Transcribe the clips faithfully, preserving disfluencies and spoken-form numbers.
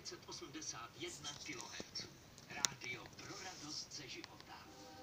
devět set osmdesát jedna kilohertzů. Rádio pro radost ze života.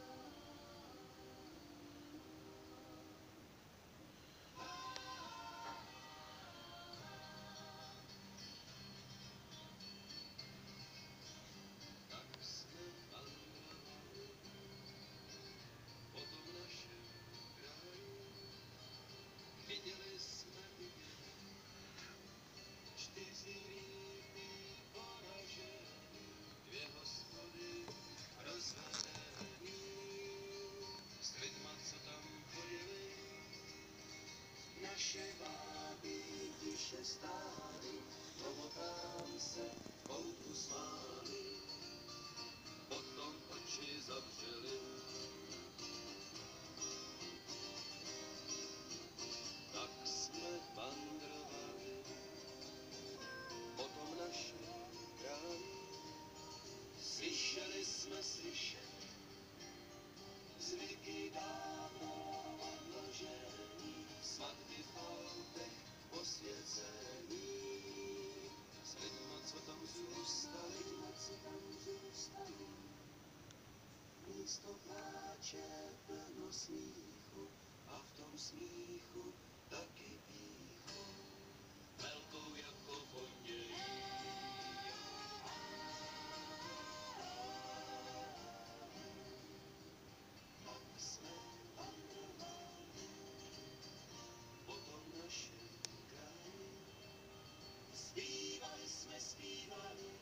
Naše báby tiše stály, lomotám se v koutku smály, potom oči zavřely. Tak jsme vandrovali po tom našem kraji, slyšeli jsme slyšet zvyky dávno odložený, svatby v autech posvěcený, s lidma, co tam zůstali, co tam zůstali. Místo pláče plno smíchu a v tom smíchu taky píchu, velkou jako pondělí. Tak jsme vandrovali po tom našem kraji, zpívali jsme, zpívali.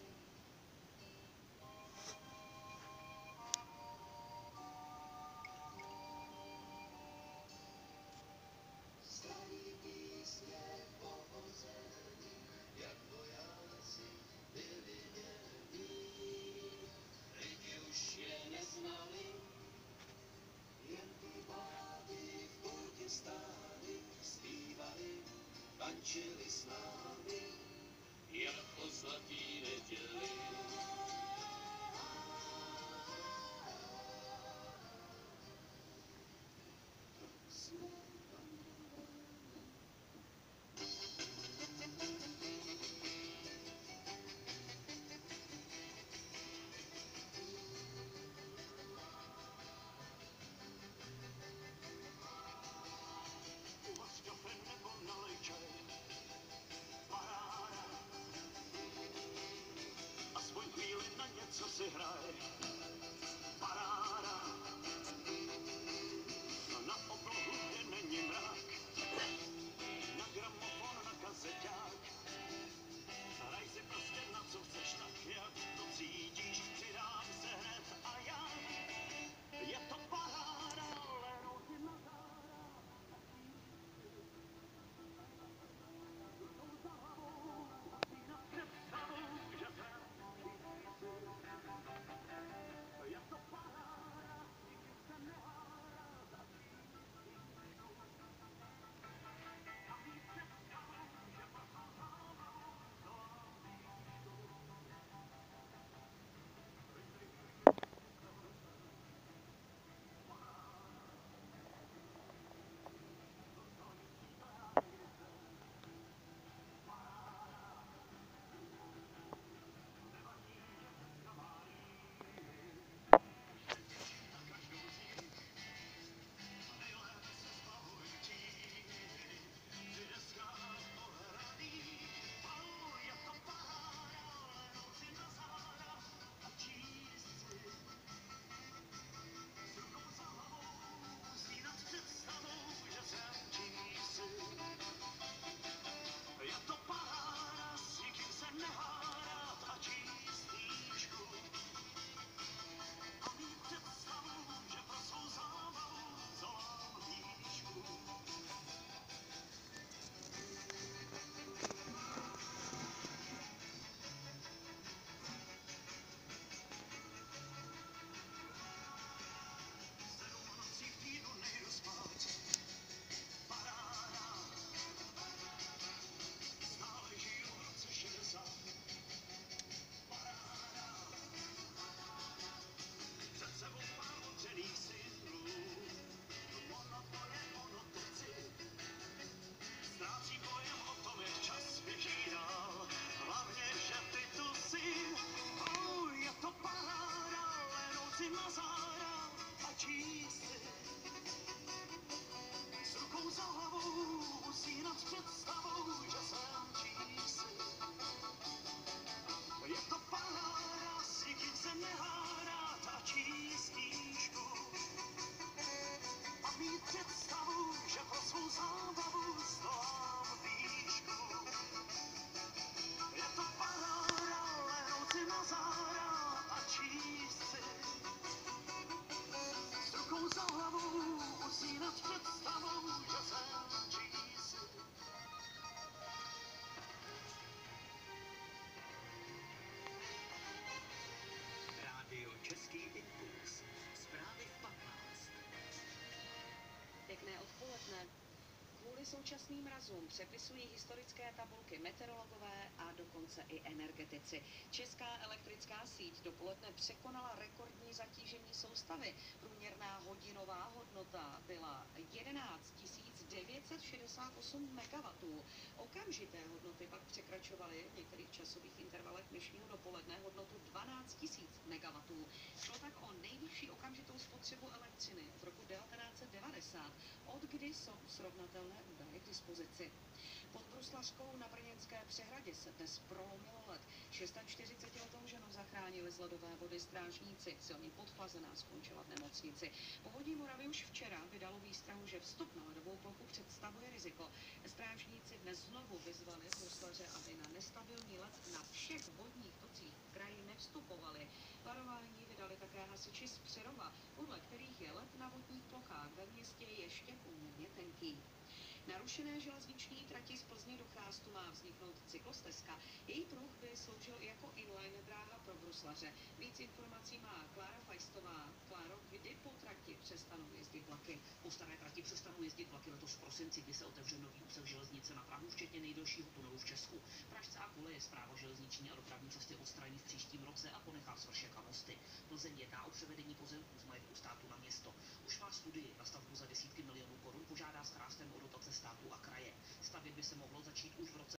Kvůli současným mrazům přepisují historické tabulky meteorologové a dokonce i energetici. Česká elektrická síť dopoledne překonala rekordní zatížení soustavy. Průměrná hodinová hodnota byla jedenáct tisíc devět set šedesát osm megawattů. Okamžité hodnoty pak překračovaly v některých časových intervalech dnešního dopoledne hodnotu dvanáct tisíc megawattů. Šlo tak o nejvyšší okamžitou spotřebu elektřiny od roku devatenáct set devadesát, od kdy jsou srovnatelné údaje k dispozici. Pod Bruslařkou na Brněnské přehradě se dnes prolomilo led. čtyřicetišestiletou ženu zachránili z ledové vody strážníci. Silně podchlazená skončila v nemocnici. Povodí Moravy už včera vydalo výstrahu, že vstup na ledovou plochu představuje riziko. Strážníci dnes znovu vyzvali bruslaře, aby na nestabilní led na všech vodních tocích v kraji nevstupovali. Varování vydali také hasiči z Přerova, podle kterých je led na vodních plochách ve městě ještě poměrně tenký. Narušené železniční trati z Plzně do Chrástu má vzniknout cyklostezka. Její pruh by sloužil i jako inline dráha pro bruslaře. Víc informací má Klára Fajstová. Kláro, kdy po trati přestanou jezdit vlaky? Po staré trati přestanou jezdit vlaky letos v prosinci, kdy se otevře nový úsek železnice na Prahu, včetně nejdelšího tunelu v Česku. Pražská koleje Správa železniční a dopravní cesty odstraní v příštím roce a ponechá svršek a mosty. Plzeň jedná o převedení pozemků z majetku státu na město. Už má studii na stavbu za desítky milionů korun, požádá s Chrástem o dotace státu a kraje. Stavět by se mohlo začít už v roce